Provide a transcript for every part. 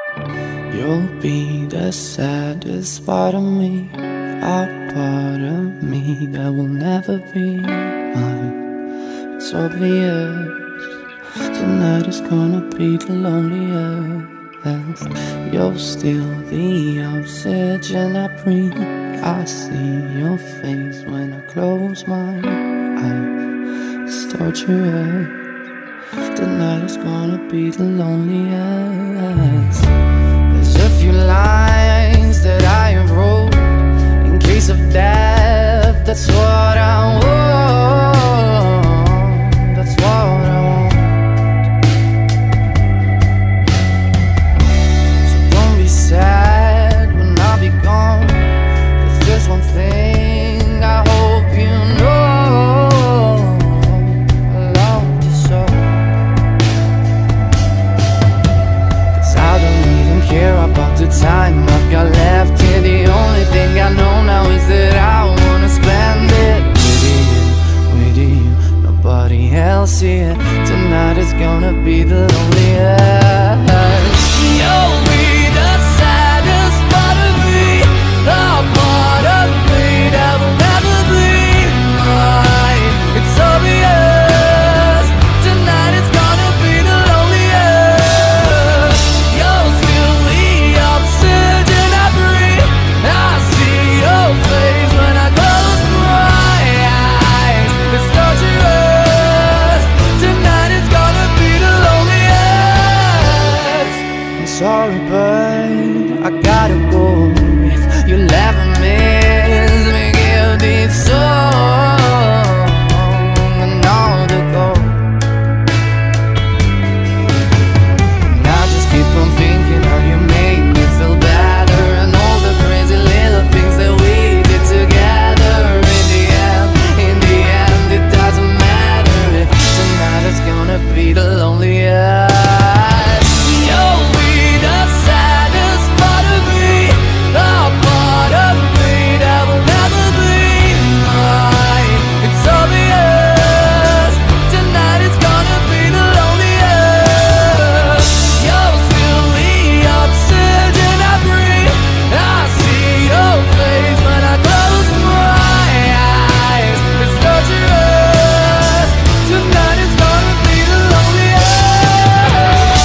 You'll be the saddest part of me, a part of me that will never be mine. It's obvious tonight is gonna be the loneliest. You're still the oxygen I breathe. I see your face when I close my eyes. It's torturous. Tonight is gonna be the loneliest. There's a few lines that I have wrote in case of death. That's what I want. That's what I want. So don't be sad when I'll be gone. There's just one thing I hope you know. I love you so. Care about the time I've got left here. The only thing I know now is that I wanna spend it with you, nobody else here. Tonight is gonna be the loneliest. You'll be the saddest part of me, a part of me that will never be mine. It's obvious, tonight is gonna be the loneliest. You'll feel the oxygen I breathe. I see your face when I close my eyes. It's torturous. Tonight is gonna be the loneliest. I'm sorry, but I gotta go. If you'll ever miss me, give this song another go. And I just keep on thinking how you made me feel better, and all the crazy little things that we did together. In the end, it doesn't matter if tonight is gonna be the loneliest. You'll be the saddest part of me, a part of me that will never be mine. It's obvious, tonight is gonna be the loneliest. You'll feel the oxygen I breathe. I see your face when I close my eyes. It's torturous. Tonight is gonna be the loneliest.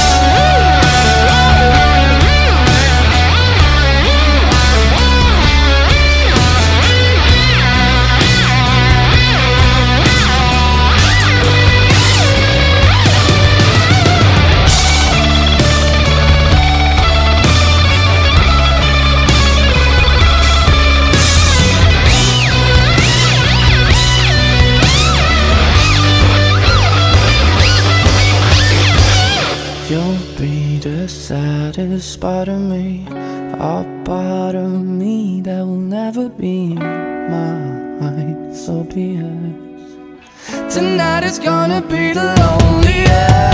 You'll be the saddest part of me, a part of me that will never be mine. So be it. Tonight is gonna be the loneliest.